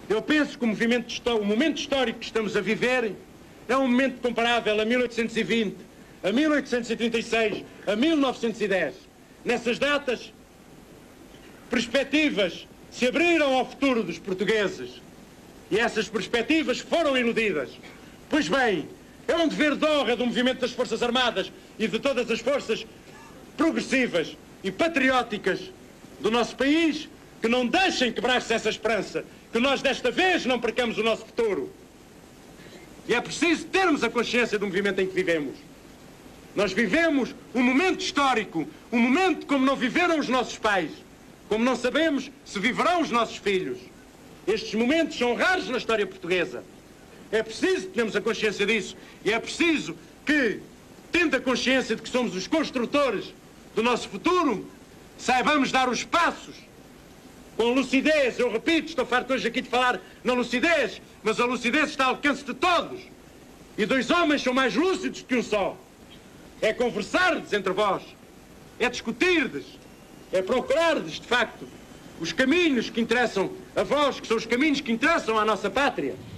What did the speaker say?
Eu penso que o momento histórico que estamos a viver é um momento comparável a 1820, a 1836, a 1910. Nessas datas, perspectivas se abriram ao futuro dos portugueses e essas perspectivas foram iludidas. Pois bem, é um dever de honra do movimento das Forças Armadas e de todas as forças progressivas e patrióticas do nosso país que não deixem quebrar-se essa esperança, que nós desta vez não percamos o nosso futuro. E é preciso termos a consciência do movimento em que vivemos. Nós vivemos um momento histórico, um momento como não viveram os nossos pais, como não sabemos se viverão os nossos filhos. Estes momentos são raros na história portuguesa. É preciso termos a consciência disso e é preciso que, tendo a consciência de que somos os construtores do nosso futuro, saibamos dar os passos com lucidez. Eu repito, estou farto hoje aqui de falar na lucidez, mas a lucidez está ao alcance de todos. E dois homens são mais lúcidos que um só. É conversardes entre vós, é discutirdes, é procurardes, de facto, os caminhos que interessam a vós, que são os caminhos que interessam à nossa pátria.